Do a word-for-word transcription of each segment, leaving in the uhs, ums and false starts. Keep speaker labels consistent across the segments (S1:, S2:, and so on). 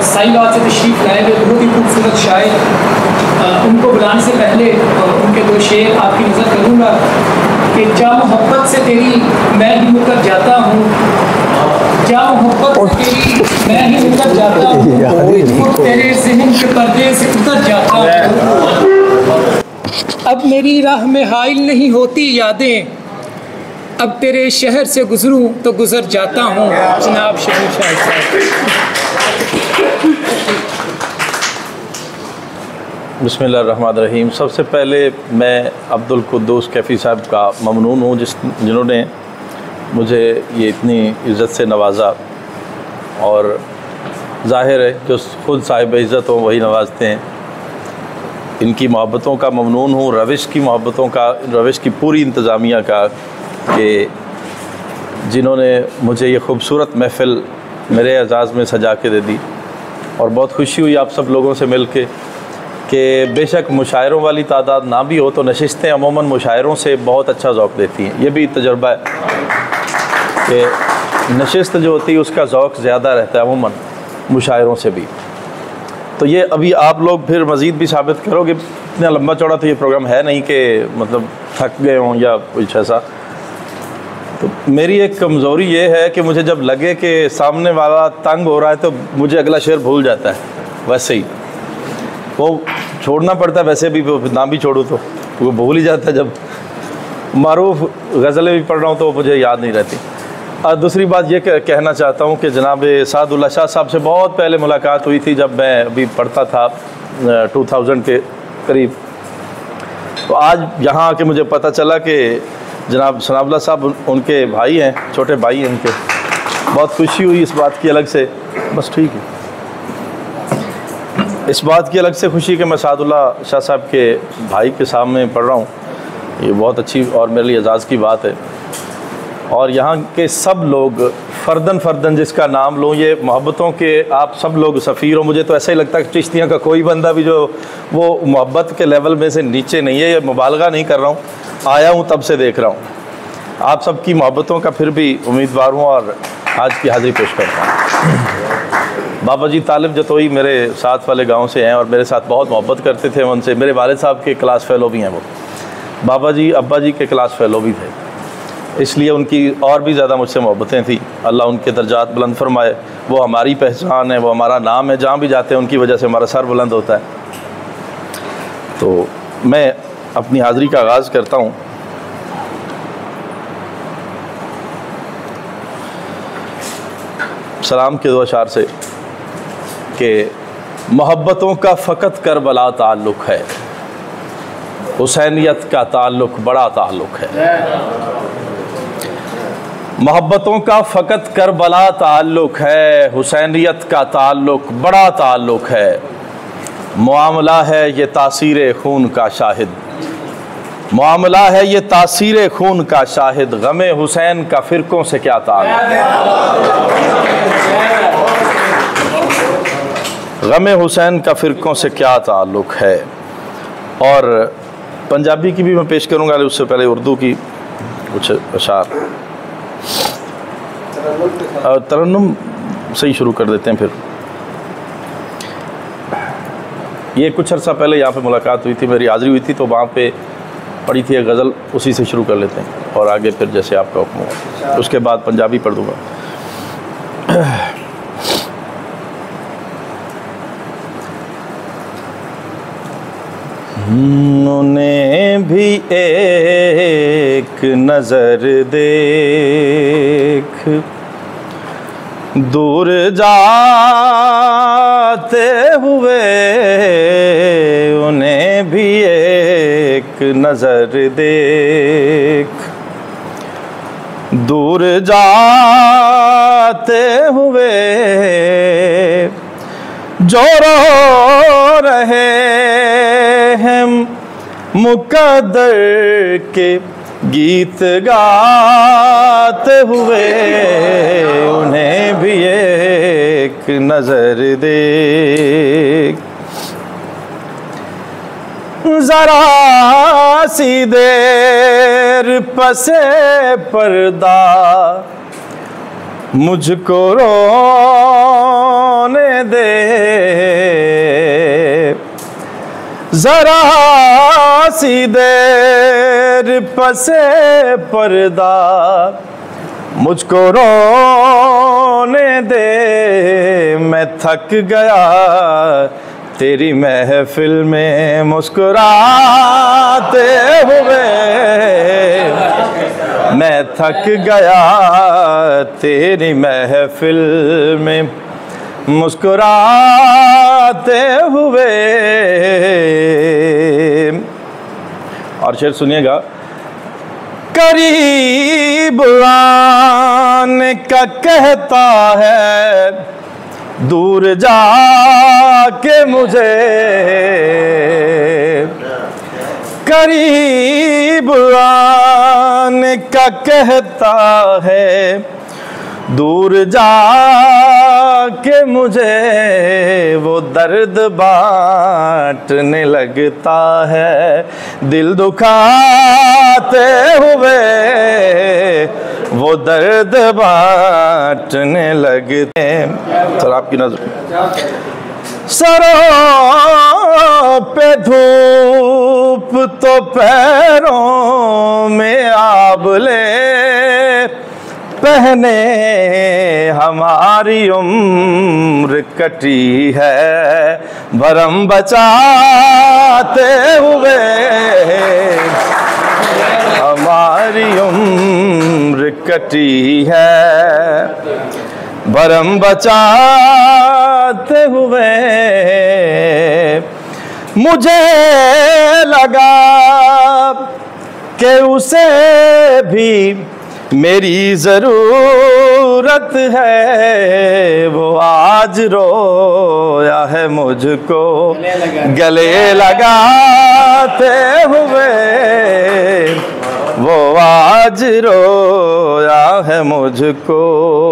S1: साहिबाद से तशरीफ़ लाए हुए बहुत ही खूबसूरत शायर, उनको बुलाने से पहले उनके दो शेर आपकी नज़र करूँगा कि जा मोहब्बत से तेरी मैं ही मुकर जाता हूँ, जा मोहब्बत से तेरी मैं ही मुकर जाता हूँ, तेरे ज़हन के पर्दे से उतर जाता हूँ। अब मेरी राह में हाइल नहीं होती यादें, अब तेरे शहर से गुजरूं तो गुजर जाता हूँ। जनाब शबीर शाह साहब।
S2: बिस्मिल्लाहिर्रहमानिर्रहीम। सबसे पहले मैं अब्दुल कुद्दूस कैफ़ी साहब का ममनून हूँ जिस जिन्होंने मुझे ये इतनी इज़्ज़त से नवाजा, और ज़ाहिर है जो ख़ुद साहिब इज़्ज़त हो वही नवाजते हैं। इनकी मोहब्बतों का ममनून हूँ, रविश की मोहब्बतों का, रविश की पूरी इंतज़ामिया का, कि जिन्होंने मुझे ये ख़ूबसूरत महफ़िल मेरे एजाज़ में सजा के दे दी। और बहुत खुशी हुई आप सब लोगों से मिल के कि बेशक मुशायरों वाली तादाद ना भी हो तो नशिस्तें अमूमन मुशायरों से बहुत अच्छा ज़ौक़ देती हैं। ये भी तजुर्बा है कि नशिस्त जो होती है उसका ज़ौक़ ज़्यादा रहता है अमूमन मुशायरों से भी। तो ये अभी आप लोग फिर मज़ीद भी साबित करोगे, इतना लंबा चौड़ा तो ये प्रोग्राम है नहीं कि मतलब थक गए हों या कुछ ऐसा। तो मेरी एक कमज़ोरी ये है कि मुझे जब लगे कि सामने वाला तंग हो रहा है तो मुझे अगला शेर भूल जाता है। वैसे ही वो छोड़ना पड़ता है, वैसे भी ना भी छोड़ूँ तो वो भूल ही जाता है। जब मारूफ गज़लें भी पढ़ रहा हूँ तो मुझे याद नहीं रहती। और दूसरी बात ये कहना चाहता हूँ कि जनाब सादुल्लाह शाह साहब से बहुत पहले मुलाकात हुई थी जब मैं अभी पढ़ता था टू थाउजेंड के करीब। तो आज यहाँ आके मुझे पता चला कि जनाब सनाउल्लाह साहब उनके भाई हैं, छोटे भाई हैं उनके। बहुत खुशी हुई इस बात की अलग से, बस ठीक है, इस बात की अलग से खुशी कि मैं सादुल्लाह शाह साहब के भाई के सामने पढ़ रहा हूँ। ये बहुत अच्छी और मेरे लिए एजाज़ की बात है। और यहाँ के सब लोग फ़र्दन फ़र्दन जिसका नाम लूँ, ये मोहब्बतों के आप सब लोग सफ़ीर हो। मुझे तो ऐसा ही लगता है कि चिश्तियाँ का कोई बंदा भी जो वो मोहब्बत के लेवल में से नीचे नहीं है। ये मुबालगा नहीं कर रहा हूँ, आया हूँ तब से देख रहा हूँ। आप सबकी मोहब्बतों का फिर भी उम्मीदवार हूँ और आज की हाज़िरी पेश करता हूँ। बाबा जी तालिब जतोई मेरे साथ वाले गाँव से हैं और मेरे साथ बहुत मोहब्बत करते थे उनसे। मेरे वालिद साहब के क्लास फ़ेलो भी हैं वो, बाबा जी अब्बा जी के क्लास फ़ेलो भी थे, इसलिए उनकी और भी ज़्यादा मुझसे मोहब्बतें थी। अल्लाह उनके दर्जात बुलंद फरमाए। वो हमारी पहचान है, वो हमारा नाम है, जहाँ भी जाते हैं उनकी वजह से हमारा सर बुलंद होता है। तो मैं अपनी हाज़िरी का आगाज़ करता हूँ। सलाम के दो अशार से कि मोहब्बतों का फ़कत करबला ताल्लुक़ है, हुसैनियत का ताल्लुक़ बड़ा ताल्लुक़ है। मोहब्बतों का फ़कत करबला ताल्लुक़ है, हुसैनियत का ताल्लुक़ बड़ा ताल्लुक़ है। मामला है ये तासीर खून का शाहिद, मामला है ये तासीर खून का शाहिद। गमे हुसैन का फ़िरक़ों से क्या ताल्लुक़, गमे हुसैन का फ़िरक़ों से क्या ताल्लुक़ है। और पंजाबी की भी मैं पेश करूँगा, उससे पहले उर्दू की कुछ अशार और तरन्नुम से ही शुरू कर देते हैं। फिर ये कुछ अर्सा पहले यहाँ पे मुलाकात हुई थी, मेरी हाज़िरी हुई थी तो वहाँ पे पढ़ी थी एक गज़ल, उसी से शुरू कर लेते हैं और आगे फिर जैसे आपका हुक्म हो, उसके बाद पंजाबी पढ़ दूँगा। उन्हें भी एक नज़र देख, दूर जाते हुए उन्हें भी एक नज़र देख, दूर जाते हुए जो रो रहे हैं मुक़द्दर के गीत गाते हुए, उन्हें भी एक नज़र देख। ज़रा सी देर पसे पर्दा मुझको रोने दे, जरा सी देर पसे पर्दा मुझको रोने दे, मैं थक गया तेरी महफिल में मुस्कुराते हुए, मैं थक गया तेरी महफिल में मुस्कुराते हुए। और शेर सुनिएगा। करीब आने का कहता है, दूर जाके मुझे, करीब आने का कहता है, दूर जाके मुझे वो दर्द बांटने लगता है, दिल दुखाते हुए वो दर्द बांटने लगते हैं। सर आपकी नजर। सरों पे धूप तो पैरों में आबले, पहने हमारी उम्र कटी है, भरम बचाते हुए हमारी उम्र कटी है, भरम बचाते हुए। मुझे लगा कि उसे भी मेरी ज़रूरत है, वो आज रोया है मुझको गले लगाते हुए, वो आज रोया है मुझको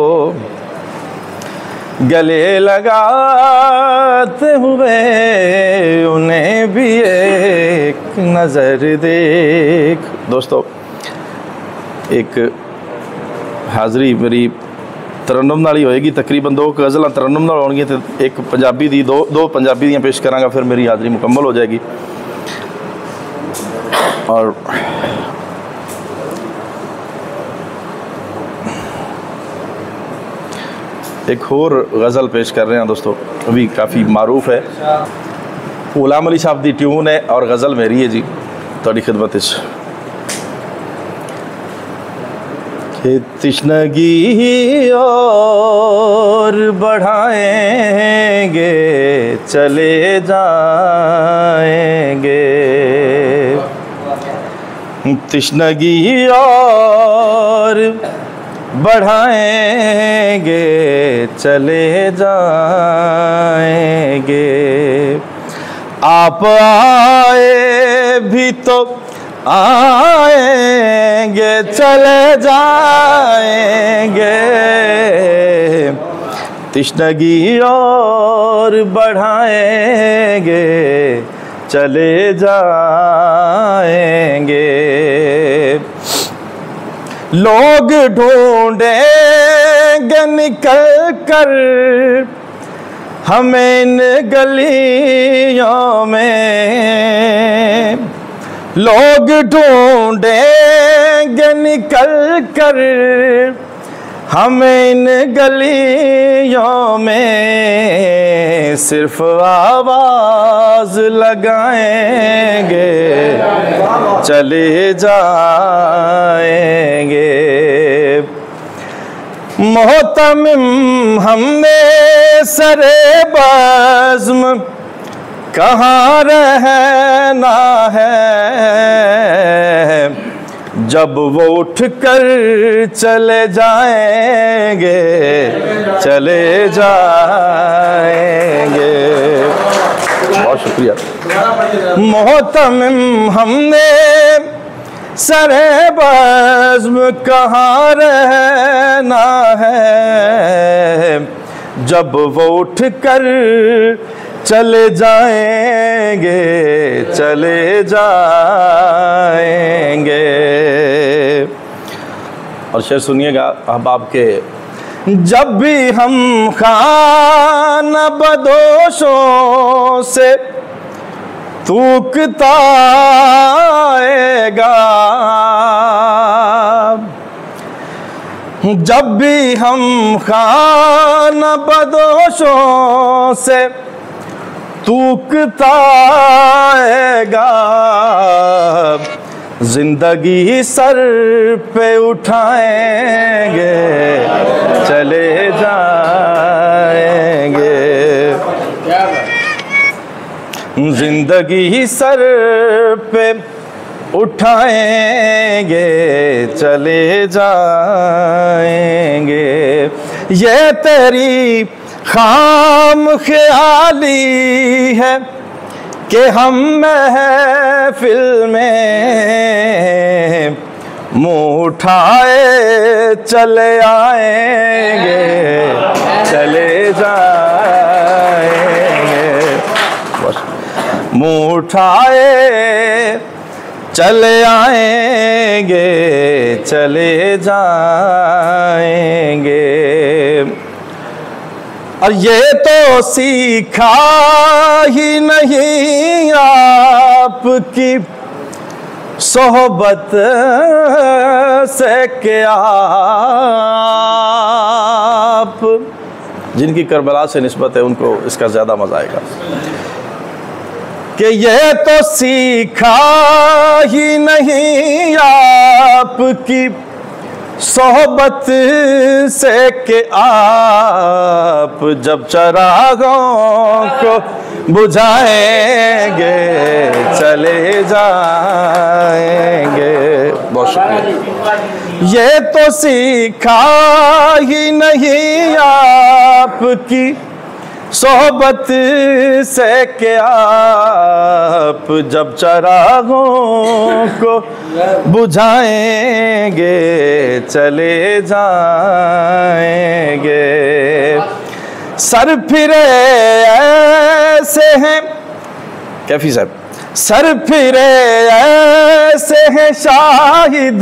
S2: गले लगाते हुए। उन्हें भी एक नज़र देख। दोस्तों, एक हाज़री मेरी तरन्नुम नाल ही होएगी, तकरीबन दो गज़लां तरन्नुम नाल होणगियां ते एक पंजाबी दी, दो दो पंजाबी दियां पेश करांगा, फिर मेरी हाज़री मुकम्मल हो जाएगी। और एक होर गज़ल पेश कर रहे हैं दोस्तों, अभी काफ़ी मारूफ है। गुलाम अली साहब दी ट्यून है और गज़ल मेरी है जी, तुहाडी खिदमत विच। कि तश्नगी और बढ़ाएंगे चले जाएंगे, तश्नगी और बढ़ाएंगे चले जाएंगे, आप आए भी तो आएंगे चले जाएंगे, तश्नगी और बढ़ाएंगे चले जाएंगे। लोग ढूंढेंगे निकल कर हमें इन गलियों में, लोग ढूंढेंगे निकल कर हमें इन गलियों में, सिर्फ आवाज़ लगाएंगे चले जाएंगे। मोहतमिम हमने सरे बज़्म कहाँ रहना है, जब वो उठ कर चले जाएंगे चले जाएंगे। बहुत शुक्रिया। मोहतमिम हमने सरे बज़्म कहाँ रहना है, जब वो उठ कर चले जाएंगे चले जाएंगे। और शेर सुनिएगा अहबाब के। जब भी हम खाना बदोशों से तूकता आएगा जब भी हम खाना बदोशों से तूकता आएगा, जिंदगी सर पे उठाएंगे चले जाएंगे, जिंदगी सर पे उठाएंगे चले जाएंगे। ये तेरी खाम ख्याली है कि हम महफिल में मुँह उठाए चले आएंगे चले जाएंगे, मुँह उठाए चले आएंगे चले जाएंगे। और ये तो सीखा ही नहीं आपकी सोहबत से कि आप, जिनकी करबला से निस्बत है उनको इसका ज़्यादा मज़ा आएगा, कि ये तो सीखा ही नहीं आपकी सोहबत से कि आप जब चरागों को बुझाएंगे चले जाएंगे। बहुत शुक्रिया। ये तो सीखा ही नहीं आपकी सोहबत से कि आप जब चरागों को बुझाएंगे चले जाएंगे। सर फिरे ऐसे हैं कैफी साहब, सर फिरे ऐसे हैं शाहिद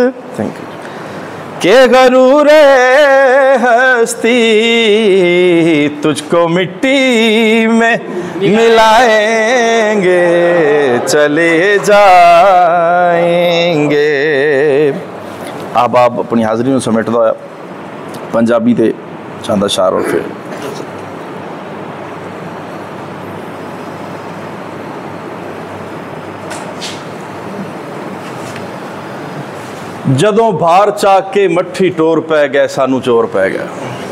S2: के गरूरे हस्ती तुझको मिट्टी में मिलाएंगे चले जाएंगे। अब आप अपनी हाजिरी में समेट दो पंजाबी ते चंद अशार और फिर जदों भार चा के मट्ठी टोर पै गए सानू चोर पै गए।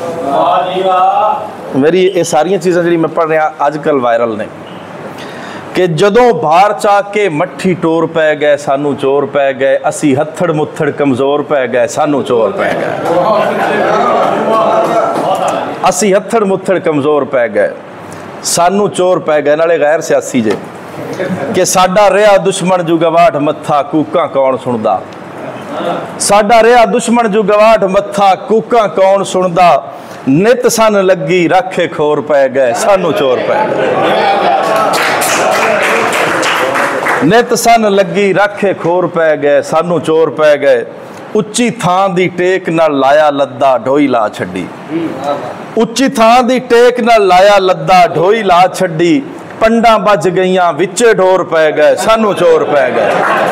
S2: मेरी ये सारिया चीज़ां जी मैं पढ़ रहा अजकल वायरल ने कि जदों भार चा के मट्ठी टोर पै गए सानू चोर पै गए, असी हथड़ मुथड़ कमज़ोर पै गए सानू चोर पै गए, असी हथड़ मुथड़ कमज़ोर पै गए सानू चोर पै गए। नाले गैर सियासी जे कि साडा रिहा दुश्मन जू गवाठ मत्था कूका कौन सुनदा, साडा रिहा दुश्मन जू गवाठ मत्था कूका कौन सुनदा, नित सन लगी राखे खोर पै गए सानू चोर पै गए, नित सन लगी राखे खोर पै गए सानू चोर पै गए। उच्ची थां दी टेक नाल लाया लद्दा ढोई ला छड्डी, उच्ची थां दी टेक नाल लाया लद्दा ढोई ला छड्डी, पंडा बज गईयां विचे ढोर पै गए सानू चोर पै गए,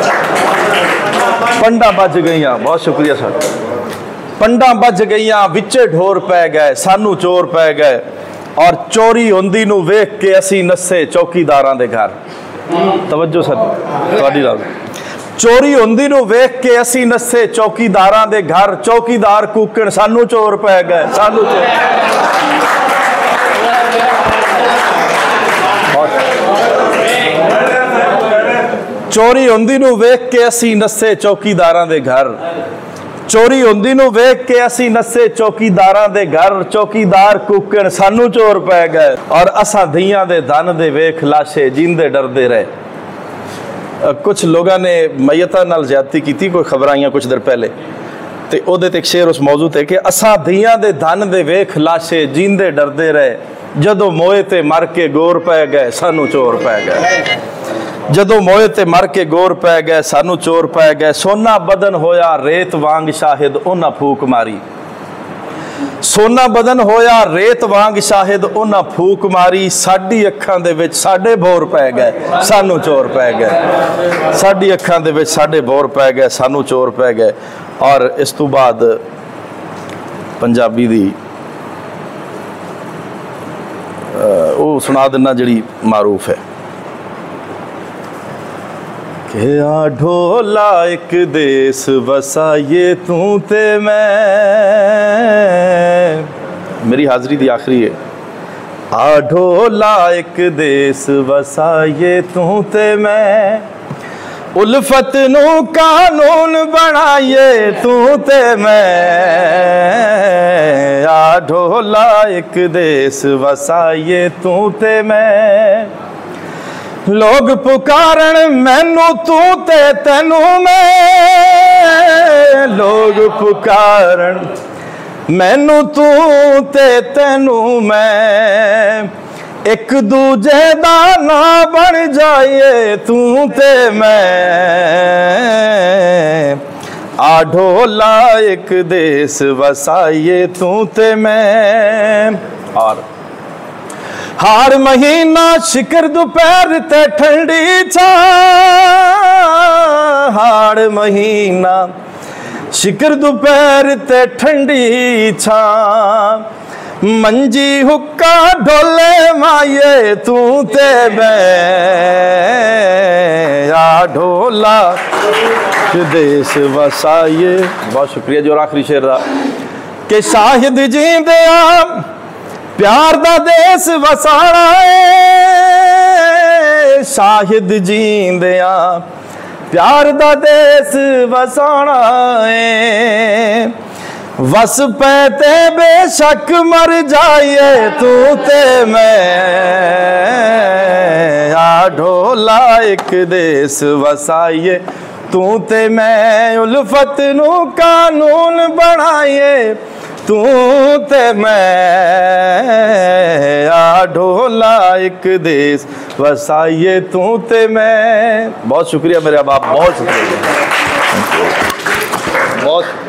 S2: पंडा बज गईयां। बहुत शुक्रिया सर। पंडा बज गईयां विचे ढोर पै गए सानू चोर पै गए। और चोरी होंदी नू वेख के असी नस्से चौकीदारां दे घर। तवज्जो सर तुहाडी लाल। चोरी होंदी नू वेख के असी नस्से चौकीदारां दे घर, चौकीदार कूकण सानू चोर पै गए सानू चोर। चोरी होंदी नू वेख के असी नस्से चौकीदारां दे घर, चोरी होंदी नू वेख के असी नस्से चौकीदारां दे घर, चौकीदार कूकण सानू चोर पै गए। और असा धियां दे धन दे वेख लाशे जींदे डरदे रहे। कुछ लोगों ने मैयता नाल ज्यादती की, कोई खबर आईयां कुछ देर पहले, तो ओदे ते एक शेर उस मौजू ते कि असा धियां दे धन दे वेख लाशे जींदे डरदे रहे, जदों मोए ते मर के गोर पै गए सानू चोर पै गए, जदों मोए ते मर के गोर पै गए सानू चोर पै गए। सोना बदन होया रेत वांग शाहिद उन्हां फूक मारी, सोना बदन होया रेत वांग शाहिद उन्हां फूक मारी, साडी अखां दे विच साडे बोर पै गए सानू चोर पै गए, साडी अखां दे विच साडे बोर पै गए सानू चोर पै गए। और इस तो बाद पंजाबी दी वो सुना देना जिहड़ी मारूफ है कि आ ढोला एक देस वसाइए तू ते मैं, मेरी हाज़री दी आखिरी है। आ ढोला एक देस वसाइए तू ते मैं, उल्फत नू कानून बनाइए तू ते मैं, आ ढोला एक देस वसाइए तू ते मैं, लोग पुकारन मैनू तू ते तैनू मैं, लोग पुकारन मैनू तू ते तैनू मैं, एक दूजे दा ना बन जाइए तू ते मैं, आ ढोला एक देस वसाइए तू ते मैं। और हाड़ महीना शिकर दोपहर ते ठंडी छा, हाड़ महीना शिकर दोपहर ते ठंडी छा, मंजी हुक्का ढोले माये तू ते मैं, आ ढोला देश वसाइए। बहुत शुक्रिया जी। और आखिरी शेर दा कि शाहिद जींदे आ प्यार दा देश वसाना है, शाहिद जींदे आ प्यार दा देश वसाना है, वस पे ते बेशक मर जाइए तू ते मैं, आ ढोला एक देश वसाइए तू ते मैं, उल्फत नू कानून बनाइए तू ते मैं, आ ढोला एक देश वसाइए तू ते मैं। बहुत शुक्रिया मेरे बाप, बहुत शुक्रिया, बहुत